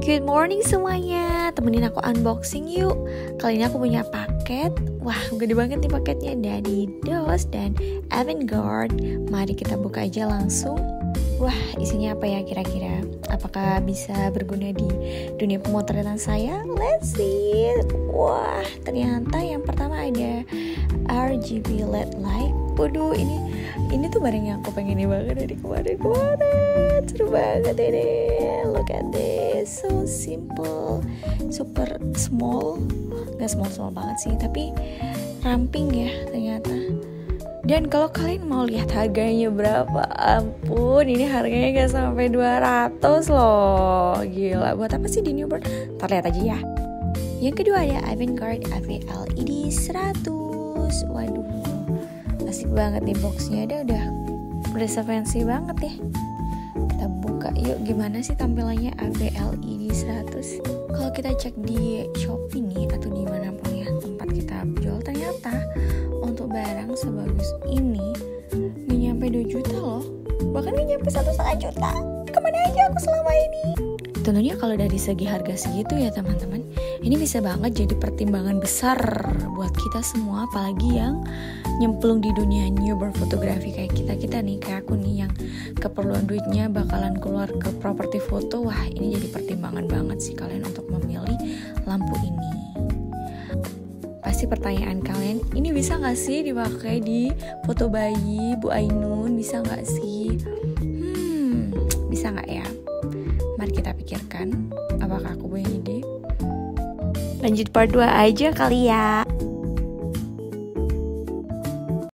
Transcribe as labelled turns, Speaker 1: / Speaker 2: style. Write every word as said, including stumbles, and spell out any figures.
Speaker 1: Good morning semuanya, temenin aku unboxing yuk. Kali ini aku punya paket. Wah, gede banget nih paketnya dari Dos dan Avantgarde. Mari kita buka aja langsung. Wah, isinya apa ya kira-kira? Apakah bisa berguna di dunia pemotretan saya? Let's see. Wah, ternyata yang pertama ada R G B L E D light. Waduh, ini ini tuh barang yang aku pengen banget dari kemarin-kemarin. Seru banget ini. Look at this, so simple, super small. Gak small-small banget sih, tapi ramping ya ternyata. Dan kalau kalian mau lihat harganya berapa, ampun, ini harganya gak sampai dua ratus loh. Gila, buat apa sih di Newborn? Ntar lihat aja ya. Yang kedua ada Avantgarde A V L E D seratus. Waduh, asik banget nih boxnya. Ada udah berasa fancy banget ya. Kita buka yuk, gimana sih tampilannya A V L E D seratus. Kalau kita cek di Shopee nih atau di manapun ya tempat kita jual, ternyata untuk barang sebagus ini gak nyampe dua juta loh. Bahkan gak nyampe satu setengah juta. Kemana aja aku selama ini? Tentunya kalau dari segi harga segitu ya teman-teman, ini bisa banget jadi pertimbangan besar buat kita semua, apalagi yang nyemplung di dunia newborn fotografi kayak kita-kita nih, kayak aku nih yang keperluan duitnya bakalan keluar ke properti foto. Wah, ini jadi pertimbangan banget sih kalian untuk memilih lampu ini. Pasti pertanyaan kalian, ini bisa gak sih dipakai di foto bayi Bu Ainun? Bisa gak sih? Hmm, bisa gak ya? Mari kita pikirkan, apakah aku punya ide? Lanjut part dua aja kali ya.